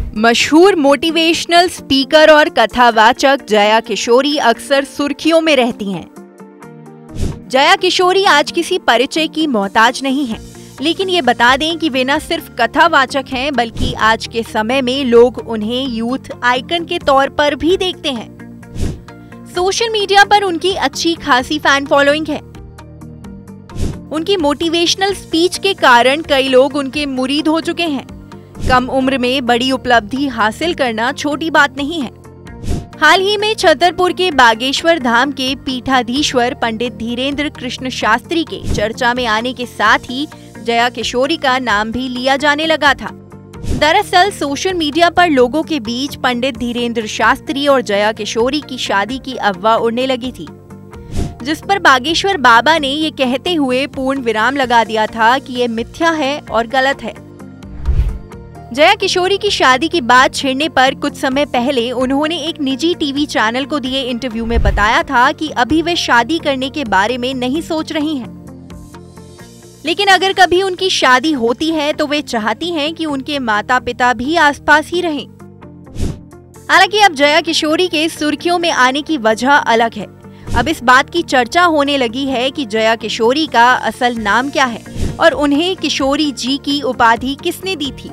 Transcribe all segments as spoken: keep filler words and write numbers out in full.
मशहूर motivational speaker और कथावाचक जया किशोरी अक्सर सुर्खियों में रहती हैं। जया किशोरी आज किसी परिचय की मोहताज नहीं है, लेकिन ये बता दें कि वे न सिर्फ कथावाचक हैं, बल्कि आज के समय में लोग उन्हें यूथ आइकन के तौर पर भी देखते हैं। सोशल मीडिया पर उनकी अच्छी खासी फैन फॉलोइंग है। उनकी मोटिवेशनल स्पीच के कारण कई लोग उनके मुरीद हो चुके हैं। कम उम्र में बड़ी उपलब्धि हासिल करना छोटी बात नहीं है। हाल ही में छतरपुर के बागेश्वर धाम के पीठाधीश्वर पंडित धीरेन्द्र कृष्ण शास्त्री के चर्चा में आने के साथ ही जया किशोरी का नाम भी लिया जाने लगा था। दरअसल सोशल मीडिया पर लोगों के बीच पंडित धीरेन्द्र शास्त्री और जया किशोरी की शादी की अफवाह उड़ने लगी थी, जिस पर बागेश्वर बाबा ने ये कहते हुए पूर्ण विराम लगा दिया था कि ये मिथ्या है और गलत है। जया किशोरी की शादी की बात छिड़ने पर कुछ समय पहले उन्होंने एक निजी टीवी चैनल को दिए इंटरव्यू में बताया था कि अभी वे शादी करने के बारे में नहीं सोच रही हैं, लेकिन अगर कभी उनकी शादी होती है तो वे चाहती हैं कि उनके माता पिता भी आसपास ही रहें। हालांकि अब जया किशोरी के सुर्खियों में आने की वजह अलग है। अब इस बात की चर्चा होने लगी है कि जया किशोरी का असल नाम क्या है और उन्हें किशोरी जी की उपाधि किसने दी थी।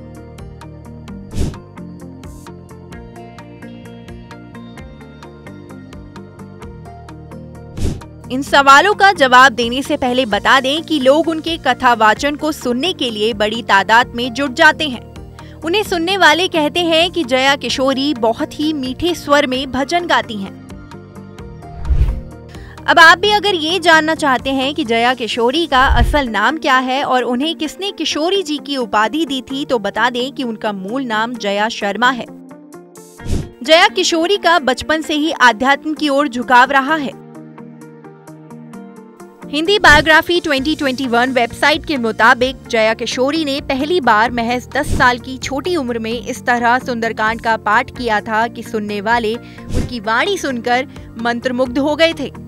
इन सवालों का जवाब देने से पहले बता दें कि लोग उनके कथावाचन को सुनने के लिए बड़ी तादाद में जुट जाते हैं। उन्हें सुनने वाले कहते हैं कि जया किशोरी बहुत ही मीठे स्वर में भजन गाती हैं। अब आप भी अगर ये जानना चाहते हैं कि जया किशोरी का असल नाम क्या है और उन्हें किसने किशोरी जी की उपाधि दी थी, तो बता दें कि उनका मूल नाम जया शर्मा है। जया किशोरी का बचपन से ही आध्यात्म की ओर झुकाव रहा है। हिंदी बायोग्राफी दो हज़ार इक्कीस वेबसाइट के मुताबिक जया किशोरी ने पहली बार महज दस साल की छोटी उम्र में इस तरह सुंदरकांड का पाठ किया था कि सुनने वाले उनकी वाणी सुनकर मंत्रमुग्ध हो गए थे।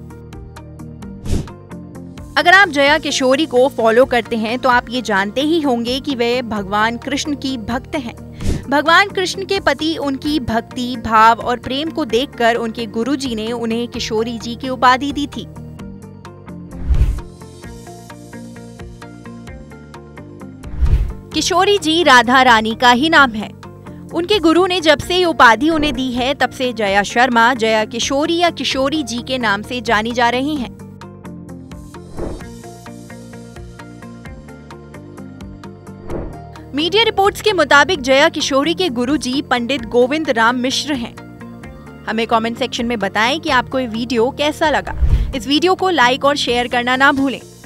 अगर आप जया किशोरी को फॉलो करते हैं तो आप ये जानते ही होंगे कि वे भगवान कृष्ण की भक्त हैं। भगवान कृष्ण के प्रति उनकी भक्ति, भाव और प्रेम को देखकर उनके गुरुजी ने उन्हें किशोरी जी की उपाधि दी थी। किशोरी जी राधा रानी का ही नाम है। उनके गुरु ने जब से ये उपाधि उन्हें दी है, तब से जया शर्मा जया किशोरी या किशोरी जी के नाम से जानी जा रही हैं। मीडिया रिपोर्ट्स के मुताबिक जया किशोरी के गुरुजी पंडित गोविंद राम मिश्र हैं। हमें कमेंट सेक्शन में बताएं कि आपको ये वीडियो कैसा लगा। इस वीडियो को लाइक और शेयर करना ना भूलें।